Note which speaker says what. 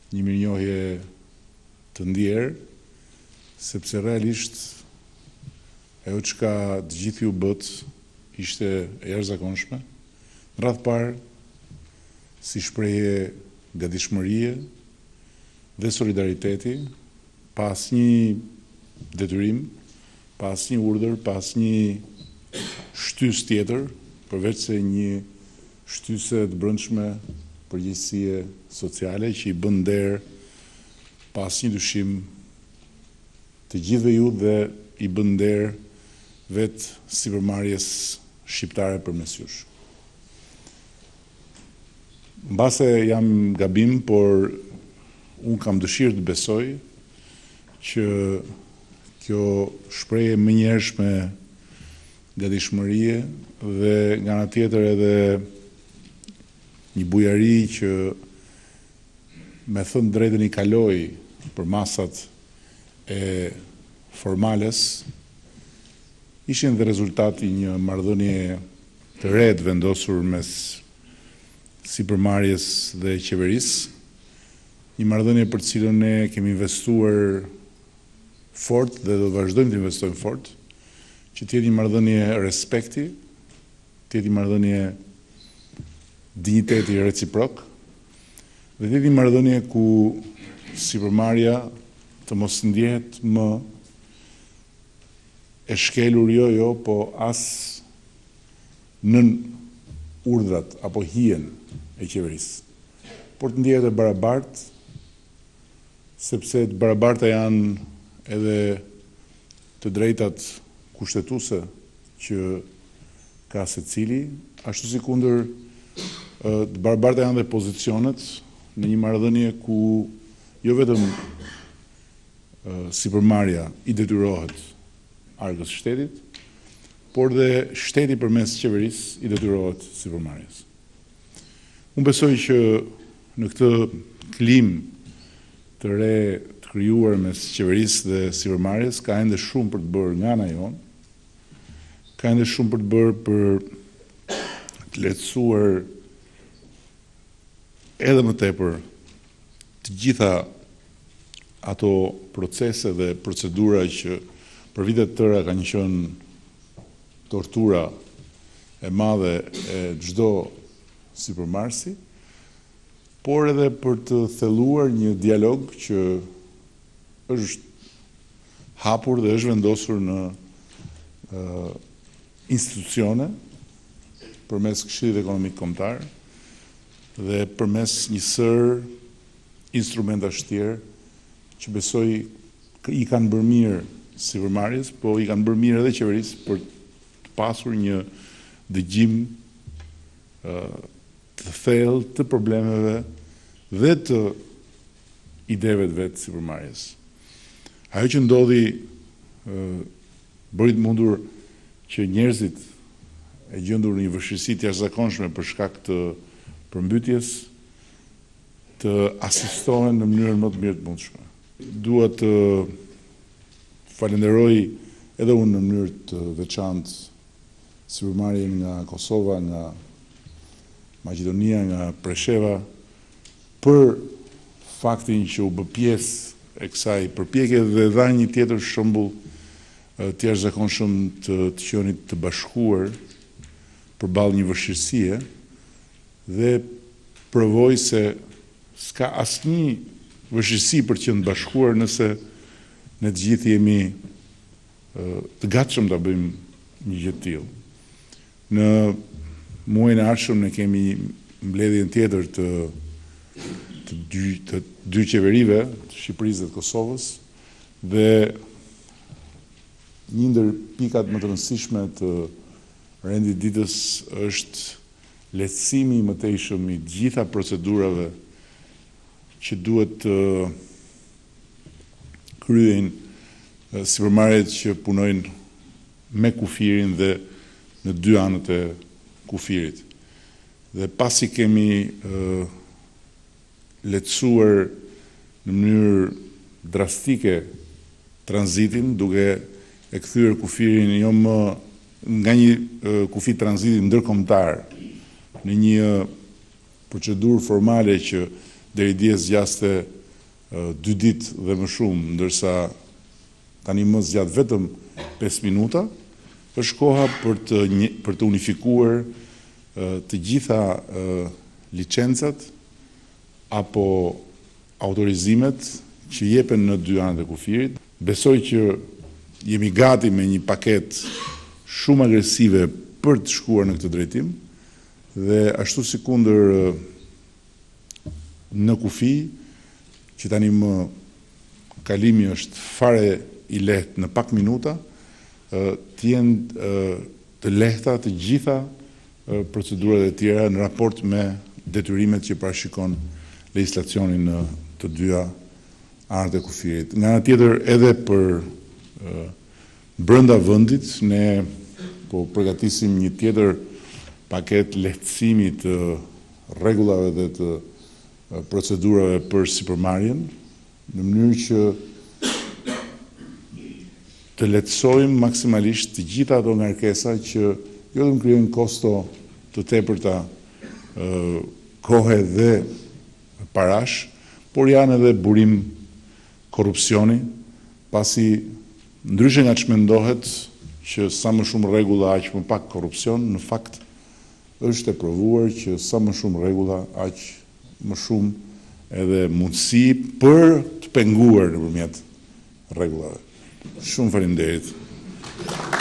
Speaker 1: një mirënjohje të ndjerë, sepse realisht ajo çka të gjithë ju bët ishte e jashtëzakonshme. Në radhë parë, si shprehje gatishmërie dhe solidariteti, pa asnjë detyrim, pa asnjë urdhër, pa asnjë shtysë tjetër, përveç se një shtyse të brendshme përgjegjësie sociale që i bën nder pa asnjë dyshim të gjithëve ju dhe i bën nder vetë sipërmarrjes shqiptare përmes jush. Mbase jam gabim, por unë kam dëshirë të besoj që kjo shprehje mënjhershme gatishmërie dhe nga ana tjetër edhe një bujari që me thënë drejtën i kaloi për masat e formales, ishin dhe rezultati një marrëdhënie të re të vendosur mes sipërmarrjes dhe qeverisë, një marrëdhënie për të cilën ne kemi investuar fort dhe do të vazhdojmë të investojmë fort, që të jetë një marrëdhënie respekti, të jetë një marrëdhënie dinjiteti reciprok, dhe të jetë një marrëdhënie ku sipërmarrja të mos ndjehet më e shkelur jo, po as nën urdhrat apo hijen e qeverisë, por të ndjehet e barabartë, sepse të barabarta janë edhe të drejtat kushtetuese që ka secili, ashtu si kundër të barabarta janë dhe pozicionet në një marrëdhënie ku jo vetëm sipërmarrja i detyrohet argës shtetit, por dhe shteti përmes qeverisë i detyrohet sipërmarrjes. Unë besoj që në këtë klimë të re të krijuar mes qeverisë dhe sipërmarrjes ka ende shumë për të bërë nga ana jonë, ka ende shumë për të bërë për të lehtësuar edhe më tepër të gjitha ato procese dhe procedura që për vite të tëra kanë qenë tortura e madhe e çdo sipërmarrësi, por edhe për të thelluar një dialog që është hapur dhe është vendosur në institucione përmes Këshillit Ekonomik Kombëtar dhe përmes një sër instrumentash tjerë që besoj i kanë bërë mirë sipërmarrjes, po i kanë bërë mirë edhe qeverisë për të pasur një dëgjim të thellë të problemeve dhe të ideve të vetë sipërmarrjes. Ajo që ndodhi bëri të mundur që njerëzit e gjendur në një vështirësi të jashtëzakonshme për shkak të përmbytjes të asistohen në mënyrën më të mirë të mundshme. Dua të falenderoj edhe unë në mënyrë të veçantë sipërmarrjen nga Kosova, nga Maqedonia, nga Presheva, për faktin që u bë pjesë e kësaj përpjekje dhe dha një tjetër shembull të jashtëzakonshëm të qenit të bashkuar përballë një vështirësie dhe provoj se s'ka asnjë vështirësi për të qenë bashkuar nëse ne të gjithë jemi të gatshëm ta bëjmë një gjë të tillë. Në muajin e ardhshëm ne kemi mbledhjen tjetër të dy qeverive, të Shqipërisë dhe të Kosovës, dhe një ndër pikat më të rëndësishme të rendit ditës është lehtësimi i mëtejshëm i gjitha procedurave që duhet të kryen sipërmarrjet që punojnë me kufirin dhe në dy anët e kufirit. Dhe pasi kemi lehtësuar në mënyrë drastike tranzitin, duke e kthyer kufirin jo më nga një kufi tranziti ndërkombëtar në një procedurë formale që deri dies zgjaste 2 ditë dhe më shumë, ndërsa tani më zgjat vetëm 5 minuta, është koha për të unifikuar të gjitha licencat apo autorizimet që jepen në 2 anët e kufirit. Besoj që jemi gati me një paket shumë agresive për të shkuar në këtë drejtim, dhe ashtu si kundër në kufi, që tani më kalimi është fare i lehtë në pak minuta, të jenë të lehta të gjitha procedurat e tjera në raport me detyrimet që parashikon legjislacioni në të 2 anët e kufirit. Nga ana tjetër, edhe për brenda vendit, ne po përgatisim një tjetër paket lehtësimi të rregullave dhe të procedurave për sipërmarrjen, në mënyrë që të lehtësojmë maksimalisht të gjitha ato ngarkesa që jo vetëm krijojnë kosto të tepërta kohe dhe parash, por janë edhe burim korrupsioni, pasi ndryshe nga çmendohet që sa më shumë rregulla aq më pak korrupsion, në fakt është e provuar që sa më shumë rregulla aq më shumë edhe mundësi për të penguar nëpërmjet rregullave. Shumë faleminderit.